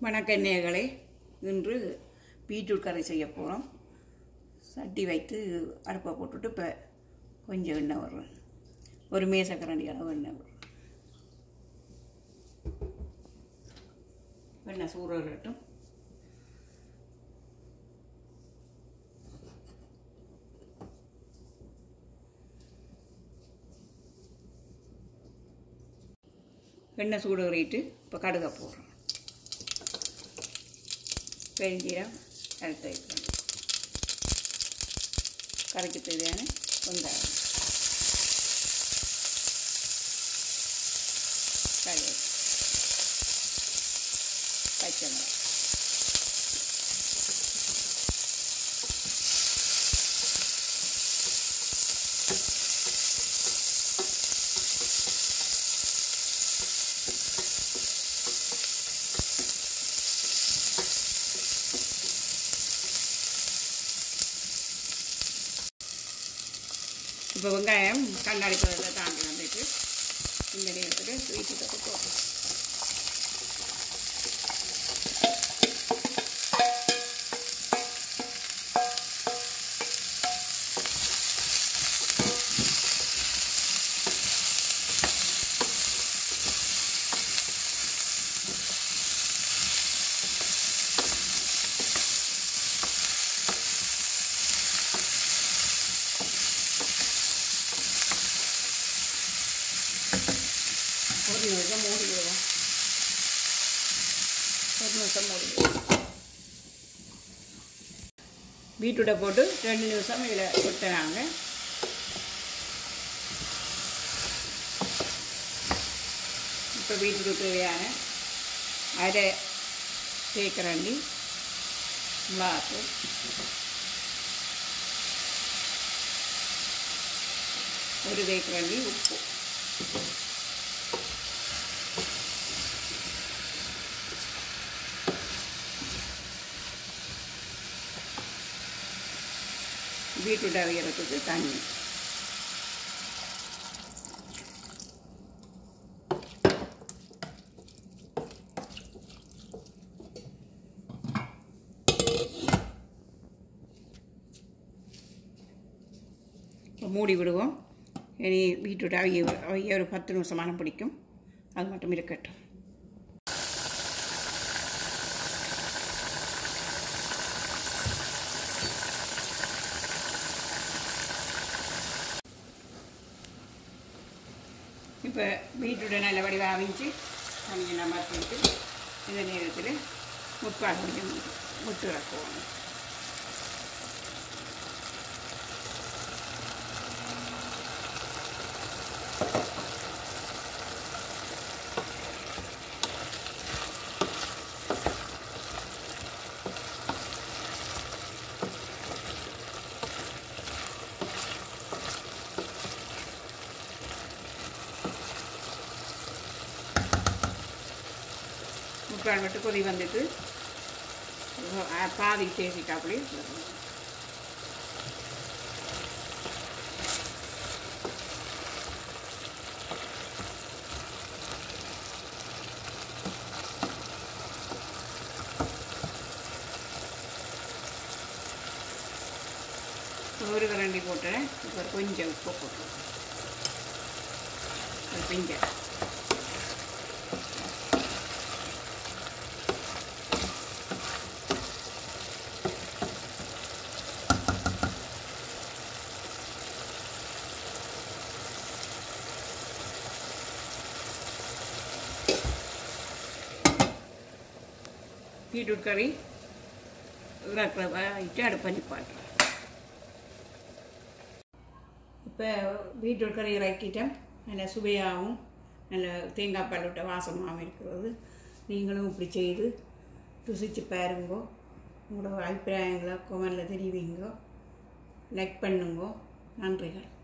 வணக்கம் நேயர்களே, இன்று பீட்ரூட் கறி செய்ய போகிறோம். சட்டி வைத்து அடுப்பை போட்டுட்டு இப்போ கொஞ்சம் எண்ணெய் வரும், ஒரு மேசக்கரண்டி அளவு எண்ணெய் வரும். எண்ணெய் சூடாகட்டும். எண்ணெய் சூடாகிட்டு இப்போ கடுகை போடுறோம். பெருஞ்சீரம் எடுத்து வைக்கணும். கறிக்கு தேவையான வெங்காயம், கருவேப்பிலை, பச்சை மிளகாய், இப்போ வெங்காயம் கண்ணாடி பதத்தில் தாண்டி வந்துட்டு இந்த நேரத்தில் ஸ்வீட்டு தொட்டு போடுறோம். ஒரு நிமிஷம் மூடி விடுவோம். பீட்ரூட்டை போட்டு 2 நிமிஷம் இதில் விட்டுறாங்க. இப்போ பீட்ரூட் தேவையான அரை தேக்கரண்டி மிளகாத்தூள், ஒரு தேக்கரண்டி உப்பு, பீட்ரூட் அரைக்கிறதுக்கு தண்ணி, மூடி விடுவோம். இனி பீட்ரூட் அவைய ஒரு 10 நிமிஷமான பிடிக்கும். அது மட்டும் இருக்கட்டும். இப்போ பீட்ரூட்டை நல்ல வடிவாக அவிஞ்சு தனியாக மாற்றிட்டு இந்த நேரத்தில் முட்கால் கொஞ்சம் முட்டு வைக்குவோம். முக்கால் மட்டும் கொதி வந்துட்டு பாதி தேசிக்காப்புளி ஒரு கரண்டி போட்டுறேன். இப்போ கொஞ்சம் உப்பு போட்டுருவோம். ஒரு பிஞ்சை பீட்ரூட் கறி வச்சு அடுப்பை நிப்பாட்டுறேன். இப்போ பீட்ரூட் கறி இறக்கிட்டேன். நல்ல சுவையாகவும் நல்ல தேங்காய் பால் விட்ட வாசமாகவும் இருக்கிறது. நீங்களும் இப்படி செய்து ருசித்து பாருங்கோ. உங்களோட அபிப்பிராயங்களை கமெண்டில் தெரிவிங்கோ. லைக் பண்ணுங்கோ. நன்றிகள்.